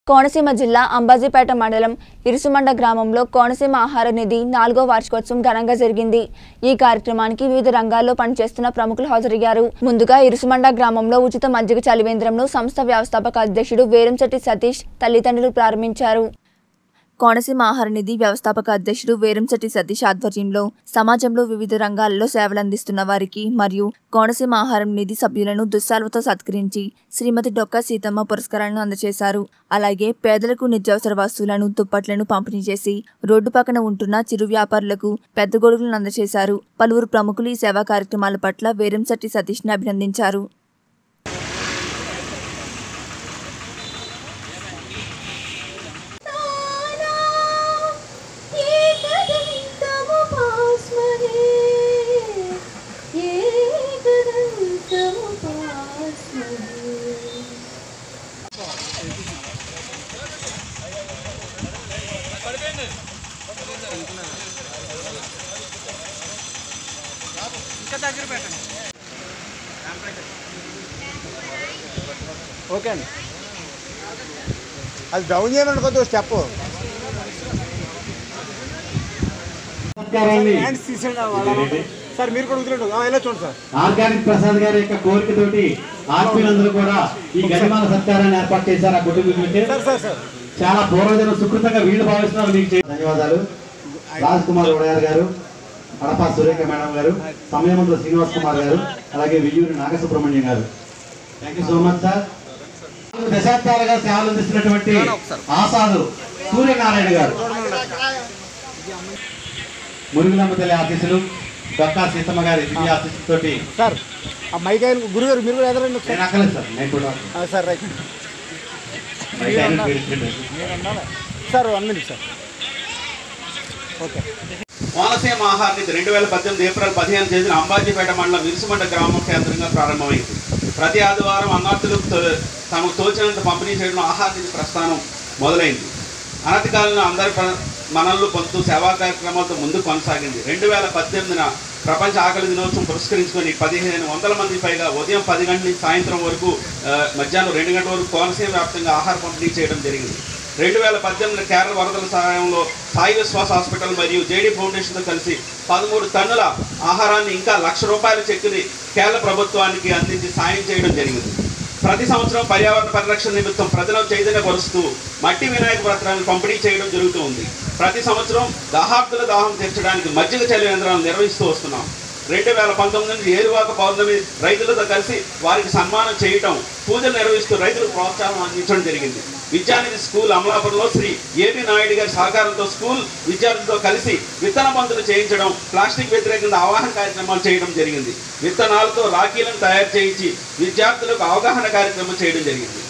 కోనసీమ జిల్లా అంబాజీపేట మండలం ఇరుసుమండ గ్రామంలో కోనసీమ ఆహార నిధి 4వ వార్షికోత్సవం ఘనంగా జరిగింది। ఈ కార్యక్రమానికి వివిధ రంగాల్లో పనిచేస్తున్న ప్రముఖులు హాజరయ్యారు। ముందుగా ఇరుసుమండ గ్రామంలో ఉచిత మజ్జిగ చలివేంద్రంను సంస్థ వ్యవస్థాపక అధ్యక్షుడు వేరంశెట్టి సతీష్ తల్లిదండ్రులు ప్రారంభించారు। కోనసీమ ఆహార నిధి వ్యవస్థాపక అధ్యక్షుడు వేరంశెట్టి సతీష్ ఆధ్వర్యంలో సమాజంలో వివిధ రంగాల్లో సేవలందిస్తున్న వారికి మరియు కోనసీమ ఆహారం నిధి సభ్యులను దుస్సాలతో సత్కరించి శ్రీమతి డొక్కా సీతమ్మ పురస్కారాలను అందజేశారు। అలాగే పేదలకు నిత్యావసర వస్తువులను దుప్పట్లను పంపిణీ చేసి రోడ్డు పక్కన ఉంటున్న చిరు వ్యాపారులకు పెద్ద గొడుగులను అందజేశారు। పలువురు ప్రముఖులు ఈ సేవా కార్యక్రమాల పట్ల వేరంశెట్టి సతీష్ని అభినందించారు। ఓకే అండి, అది డౌన్ చేయమని కొద్దిగా స్టెప్ సార్ మీరు కూడా ఎలా చూడండి సార్। ఆర్గానిక్ ప్రసాద్ గారి యొక్క కోరికతోటి ఆత్మీయులందరూ కూడా ఈ గరిమాల సత్కారాన్ని ఏర్పాటు చేశారు। ఆ కుటుంబీకులకి చాలా పూర్వజన సుకృతంగా వీళ్ళు భావిస్తున్నారు। మీకు ధన్యవాదాలు। రాజ్ కుమార్ ఉడయార్ గారు, అడపా సురేఖ మేడం గారు, సమయమంలో శ్రీనివాస్ కుమార్ గారు, అలాగే వియ్యూరి నాగసుబ్రహ్మణ్యం గారు, thank you so much sir. దశాబ్దాలుగా సేవలు అందిస్తున్నటువంటి ఆసాదు సూర్యనారాయణ గారు, మురుగులమ్మ తల్లి ఆశీస్సులు, డొక్కా సీతమ్మ గారి దివ్య ఆశీస్సులతోటి సార్ ఆ మైక్ గురుగారు మీరు కూడా ఎదరండి నేను అక్కలేదు సార్, నేను కూడా sir right sir 1 minute sir. Okay, Konaseema ఆహార నిధి 2018 ఏప్రిల్ 15 తేదీన అంబాజీపేట మండలం ఇరుసుమండ గ్రామం కేంద్రంగా ప్రారంభమైంది। ప్రతి ఆదివారం అన్నార్థులకు తమకు తోచినంత పంపిణీ చేయడం ఆహార నిధి ప్రస్థానం మొదలైంది। అనతి కాలంలో అందరి మనల్ని పొందుతూ సేవా కార్యక్రమాలతో ముందుకు కొనసాగింది। 2018న ప్రపంచ ఆకలి దినోత్సవం పురస్కరించుకొని 1500 మంది పైగా ఉదయం 10 గంటల నుంచి సాయంత్రం వరకు మధ్యాహ్నం 2 గంటల వరకు కోనసీమ వ్యాప్తంగా ఆహార పంపిణీ చేయడం జరిగింది। 2018 కేరళ వరదల సహాయంలో సాయి విశ్వాస్ హాస్పిటల్ మరియు జేడీ ఫౌండేషన్తో కలిసి 13 టన్నుల ఆహారాన్ని ఇంకా ₹1,00,000 చెక్కుని కేరళ ప్రభుత్వానికి అందించి సాయం చేయడం జరిగింది। ప్రతి సంవత్సరం పర్యావరణ పరిరక్షణ నిమిత్తం ప్రజలను చైతన్యపరుస్తూ మట్టి వినాయక పత్రాలను పంపిణీ చేయడం జరుగుతూ ఉంది। ప్రతి సంవత్సరం దాహార్తుల దాహం తీర్చడానికి మజ్జిగ చలివేంద్రాలను నిర్వహిస్తూ వస్తున్నాం। 2019 నుంచి ఏరువాక పౌర్ణమి రైతులతో కలిసి వారికి సన్మానం చేయటం, పూజలు నిర్వహిస్తూ రైతులకు ప్రోత్సాహం అందించడం జరిగింది। విద్యానిధి స్కూల్ అమలాపురంలో శ్రీ ఏబి నాయుడు గారి సహకారంతో స్కూల్ విద్యార్థులతో కలిసి విత్తన బంతులు చేయించడం, ప్లాస్టిక్ వ్యతిరేకంగా అవగాహన కార్యక్రమాలు చేయడం జరిగింది। విత్తనాలతో రాఖీలను తయారు చేయించి విద్యార్థులకు అవగాహన కార్యక్రమం చేయడం జరిగింది।